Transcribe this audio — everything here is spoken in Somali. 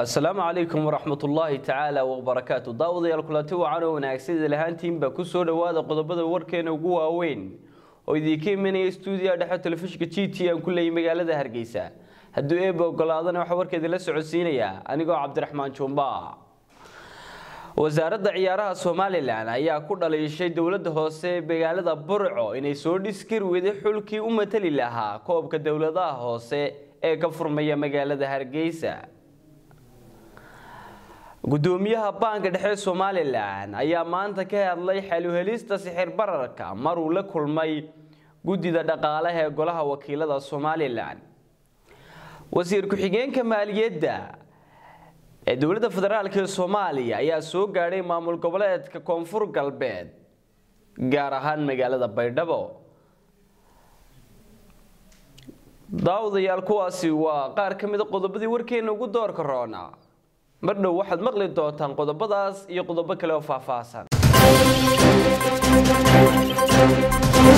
السلام عليكم ورحمة الله تعالى وبركاته. داوديال كلاتي وعنا وناكسيد لهانتين بكسور هذا قضبة وركين وجوا وين وإذا كان من استوديو دحة تلفزيون كتيتي أن كل يوم قال ده هرجيسة هدو إيه بقولادنا وحوار كذا لسه عسينية أنا جو عبد الرحمن شومبا. وزارة عيارها الصومالي لنا هي كل اللي شيء دولة هوسة بقالة برعو إن يسود يسكر وده حلكي ومثل لها كوب كدولة هوسة كفر مية مقالة هرجيسة. قدوميها بانك دحية سوماليلاند ayaa maanta ka hadlay xalu helista sixir bararka mar uu la kulmay gudida dhaqaalaha ee golaha wakiilada Soomaaliland wasiir ku xigeenka maaliyadda ee dawladda federaalka ee Soomaaliya ayaa soo gaaray maamul goboleedka Koonfur Galbeed gaar ahaan magaalada Baydhabo daawadayaal kuwaasi waa qaar ka mid ah qodobadii warkeena ugu doorka roona marna waxaad maqli doontaan qodobadaas iyo qodobo kale oo faahfaahsan